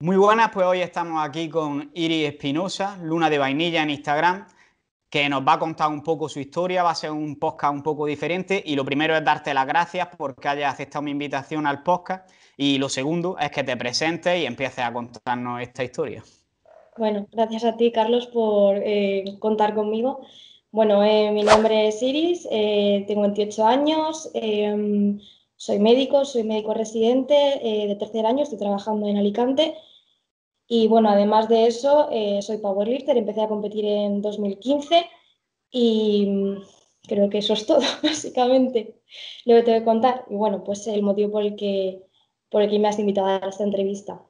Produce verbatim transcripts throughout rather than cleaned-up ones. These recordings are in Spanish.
Muy buenas, pues hoy estamos aquí con Iris Espinosa, Luna de Vainilla en Instagram, que nos va a contar un poco su historia. Va a ser un podcast un poco diferente y lo primero es darte las gracias porque hayas aceptado mi invitación al podcast y lo segundo es que te presentes y empieces a contarnos esta historia. Bueno, gracias a ti, Carlos, por eh, contar conmigo. Bueno, eh, mi nombre es Iris, eh, tengo veintiocho años, eh, soy médico, soy médico residente eh, de tercer año, estoy trabajando en Alicante y bueno, además de eso, eh, soy powerlifter, empecé a competir en dos mil quince y mm, creo que eso es todo, básicamente, lo que te voy a contar. Y bueno, pues el motivo por el que, por el que me has invitado a esta entrevista.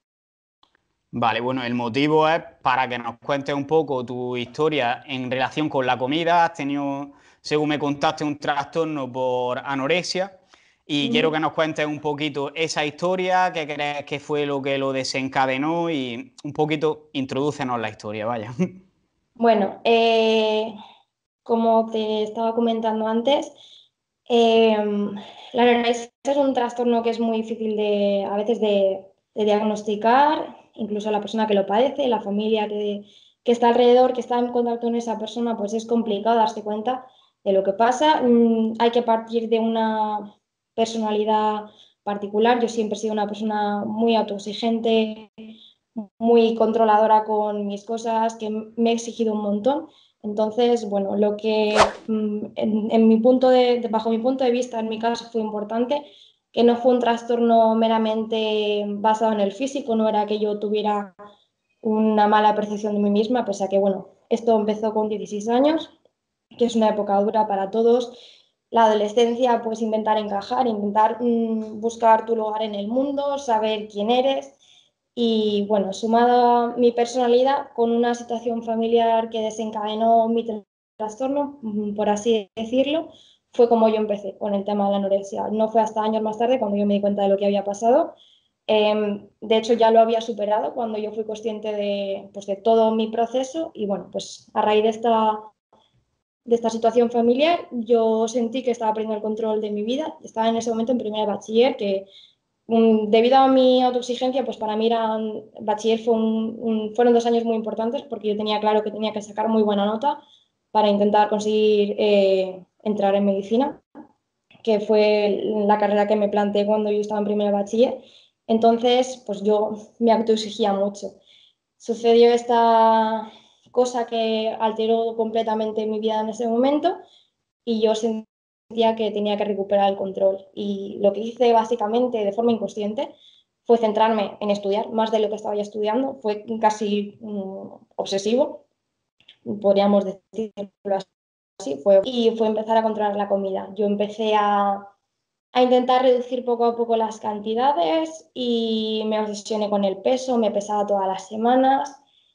Vale, bueno, el motivo es para que nos cuentes un poco tu historia en relación con la comida. Has tenido, según me contaste, un trastorno por anorexia y quiero Ujú. que nos cuentes un poquito esa historia, qué crees que fue lo que lo desencadenó y un poquito introdúcenos la historia, vaya. Bueno, eh, como te estaba comentando antes, eh, la anorexia es un trastorno que es muy difícil de, a veces de, de diagnosticar, incluso la persona que lo padece, la familia que, que está alrededor, que está en contacto con esa persona, pues es complicado darse cuenta de lo que pasa. Mm, hay que partir de una personalidad particular. Yo siempre he sido una persona muy autoexigente, muy controladora con mis cosas, que me he exigido un montón. Entonces, bueno, lo que mm, en, en mi punto de, bajo mi punto de vista, en mi caso fue importante, que no fue un trastorno meramente basado en el físico, no era que yo tuviera una mala percepción de mí misma, pese a que, bueno, esto empezó con dieciséis años, que es una época dura para todos. La adolescencia, pues intentar encajar, intentar mm, buscar tu lugar en el mundo, saber quién eres. Y bueno, sumado a mi personalidad con una situación familiar que desencadenó mi trastorno, mm, por así decirlo, fue como yo empecé con el tema de la anorexia. No fue hasta años más tarde cuando yo me di cuenta de lo que había pasado. Eh, de hecho, ya lo había superado cuando yo fui consciente de, pues, de todo mi proceso y bueno, pues a raíz de esta de esta situación familiar, yo sentí que estaba perdiendo el control de mi vida. Estaba en ese momento en primer de bachiller, que um, debido a mi autoexigencia, pues para mí era, bachiller fue un, un, fueron dos años muy importantes porque yo tenía claro que tenía que sacar muy buena nota para intentar conseguir eh, entrar en medicina, que fue la carrera que me planteé cuando yo estaba en primer de bachiller. Entonces, pues yo me autoexigía mucho. Sucedió esta cosa que alteró completamente mi vida en ese momento y yo sentía que tenía que recuperar el control. Y lo que hice básicamente de forma inconsciente fue centrarme en estudiar más de lo que estaba ya estudiando, fue casi um, obsesivo, podríamos decirlo así, fue, y fue empezar a controlar la comida. Yo empecé a, a intentar reducir poco a poco las cantidades y me obsesioné con el peso, me pesaba todas las semanas.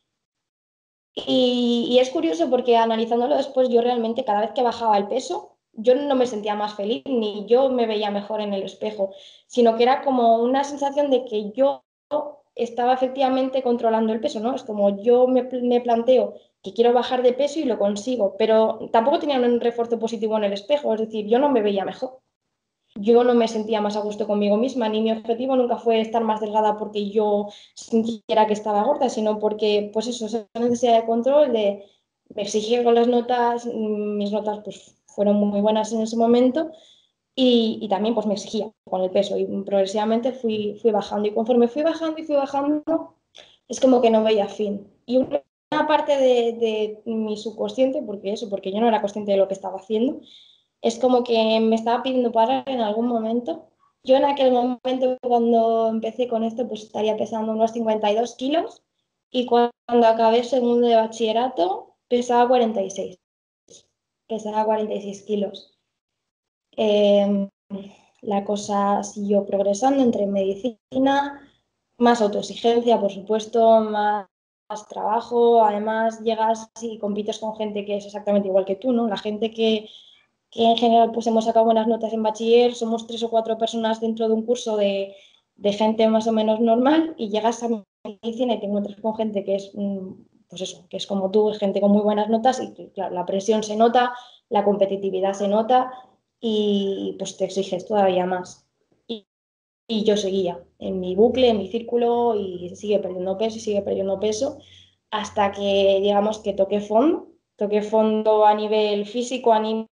Y, y, es curioso porque analizándolo después, yo realmente cada vez que bajaba el peso, yo no me sentía más feliz ni yo me veía mejor en el espejo, sino que era como una sensación de que yo estaba efectivamente controlando el peso, ¿no? Es como yo me, me planteo que quiero bajar de peso y lo consigo, pero tampoco tenía un refuerzo positivo en el espejo, es decir, yo no me veía mejor. Yo no me sentía más a gusto conmigo misma, ni mi objetivo nunca fue estar más delgada porque yo sintiera que estaba gorda, sino porque, pues eso, esa necesidad de control, de me exigir con las notas, mis notas pues fueron muy buenas en ese momento y, y también pues me exigía con el peso y progresivamente fui, fui bajando y conforme fui bajando y fui bajando, es como que no veía fin. Y una parte de, de mi subconsciente, porque eso, porque yo no era consciente de lo que estaba haciendo, es como que me estaba pidiendo parar en algún momento. Yo en aquel momento, cuando empecé con esto, pues estaría pesando unos cincuenta y dos kilos y cuando acabé el segundo de bachillerato pesaba cuarenta y seis, pesaba cuarenta y seis kilos. Eh, la cosa siguió progresando entre medicina, más autoexigencia, por supuesto, más, más trabajo. Además, llegas y compites con gente que es exactamente igual que tú, ¿no? La gente que que en general pues hemos sacado buenas notas en bachiller, somos tres o cuatro personas dentro de un curso de, de gente más o menos normal y llegas a medicina y te encuentras con gente que es, mm, pues eso, que es como tú, gente con muy buenas notas y claro, la presión se nota, la competitividad se nota y pues te exiges todavía más. y yo seguía en mi bucle, en mi círculo y sigue perdiendo peso y sigue perdiendo peso hasta que digamos que toqué fondo, toqué fondo a nivel físico, anímico,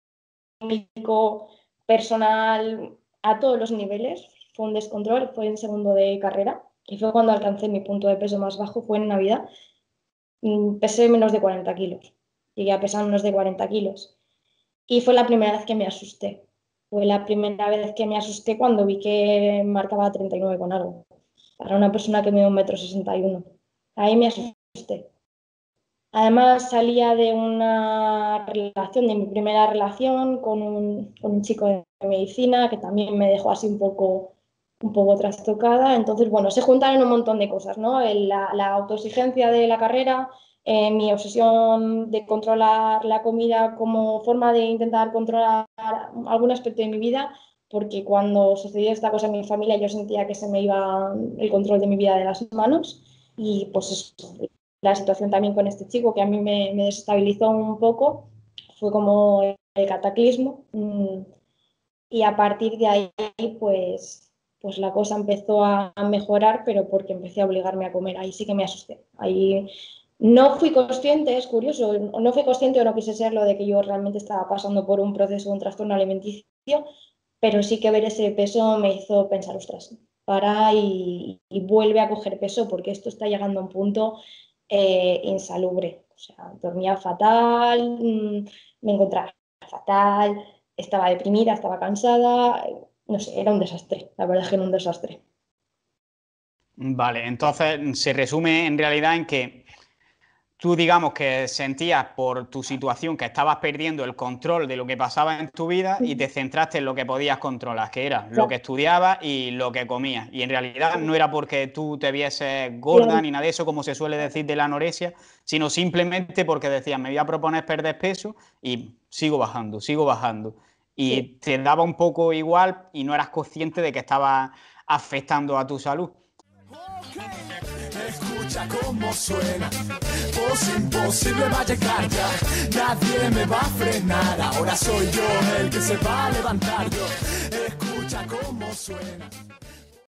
personal, a todos los niveles. Fue un descontrol, fue en segundo de carrera y fue cuando alcancé mi punto de peso más bajo, fue en Navidad. Pesé menos de cuarenta kilos, llegué a pesar menos de cuarenta kilos y fue la primera vez que me asusté. Fue la primera vez que me asusté cuando vi que marcaba treinta y nueve con algo. Para una persona que mide un metro sesenta y uno. Ahí me asusté. Además salía de una relación, de mi primera relación con un, con un chico de medicina que también me dejó así un poco, un poco trastocada. Entonces, bueno, se juntaron un montón de cosas, ¿no? La, la autoexigencia de la carrera, eh, mi obsesión de controlar la comida como forma de intentar controlar algún aspecto de mi vida, porque cuando sucedió esta cosa en mi familia yo sentía que se me iba el control de mi vida de las manos y pues eso, la situación también con este chico que a mí me, me desestabilizó un poco, fue como el cataclismo y a partir de ahí pues, pues la cosa empezó a, a mejorar, pero porque empecé a obligarme a comer, ahí sí que me asusté, ahí no fui consciente, es curioso, no fui consciente o no quise serlo de que yo realmente estaba pasando por un proceso, un trastorno alimenticio, pero sí que ver ese peso me hizo pensar, ostras, para y, y vuelve a coger peso porque esto está llegando a un punto eh, insalubre. O sea, dormía fatal, mmm, me encontraba fatal, estaba deprimida, estaba cansada, no sé, era un desastre, la verdad es que era un desastre. Vale, entonces se resume en realidad en que tú, digamos, que sentías por tu situación que estabas perdiendo el control de lo que pasaba en tu vida y te centraste en lo que podías controlar, que era lo que Claro, estudiabas y lo que comías. Y en realidad no era porque tú te vieses gorda claro, ni nada de eso, como se suele decir de la anorexia, sino simplemente porque decías, me voy a proponer perder peso y sigo bajando, sigo bajando. Y sí. te daba un poco igual y no eras consciente de que estaba afectando a tu salud. Escucha cómo suena, voz imposible va a llegar ya, nadie me va a frenar, ahora soy yo el que se va a levantar yo, escucha cómo suena.